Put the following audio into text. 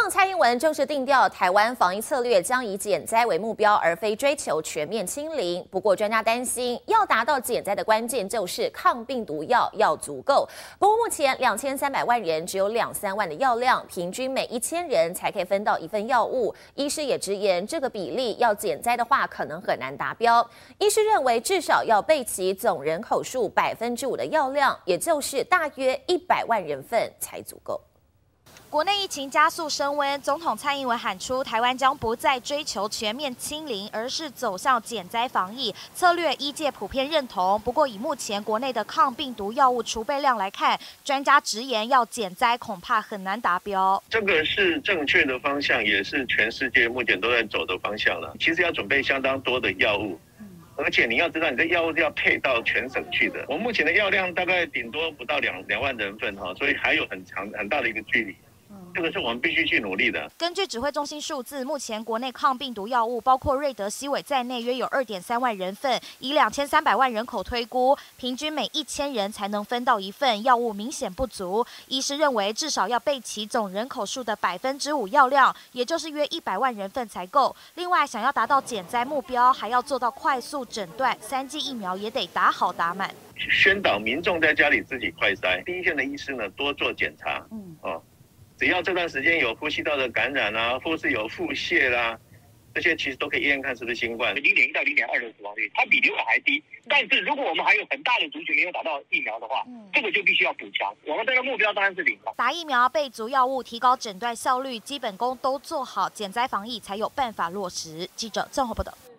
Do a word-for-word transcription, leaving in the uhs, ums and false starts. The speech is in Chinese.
统蔡英文正式定调，台湾防疫策略将以减灾为目标，而非追求全面清零。不过，专家担心，要达到减灾的关键就是抗病毒药要足够。不过，目前两千三百万人只有两三万的药量，平均每一千人才可以分到一份药物。医师也直言，这个比例要减灾的话，可能很难达标。医师认为，至少要备齐总人口数百分之五的药量，也就是大约一百万人份才足够。 国内疫情加速升温，总统蔡英文喊出，台湾将不再追求全面清零，而是走向减灾防疫策略。医界普遍认同，不过以目前国内的抗病毒药物储备量来看，专家直言要减灾恐怕很难达标。 这个是正确的方向，也是全世界目前都在走的方向了。其实要准备相当多的药物。 而且你要知道，你的药物是要配到全省去的。我们目前的药量大概顶多不到两两万人份哈，所以还有很长很大的一个距离。 这个是我们必须去努力的。 根据指挥中心数字，目前国内抗病毒药物，包括瑞德西韦在内，约有二点三万人份，以两千三百万人口推估，平均每一千人才能分到一份，药物明显不足。医师认为，至少要备齐总人口数的百分之五药量，也就是约一百万人份才够。另外，想要达到减灾目标，还要做到快速诊断，三剂疫苗也得打好打满。 宣导民众在家里自己快筛，第一线的医师呢多做检查，嗯哦。 只要这段时间有呼吸道的感染啊，或是有腹泻啦、啊，这些其实都可以验看是不是新冠。 零点一到零点二的死亡率，它比流感还低。但是如果我们还有很大的族群没有打到疫苗的话，嗯、这个就必须要补强。我们这个目标当然是零了。 打疫苗备足药物，提高诊断效率，基本功都做好，减灾防疫才有办法落实。记者郑厚报道。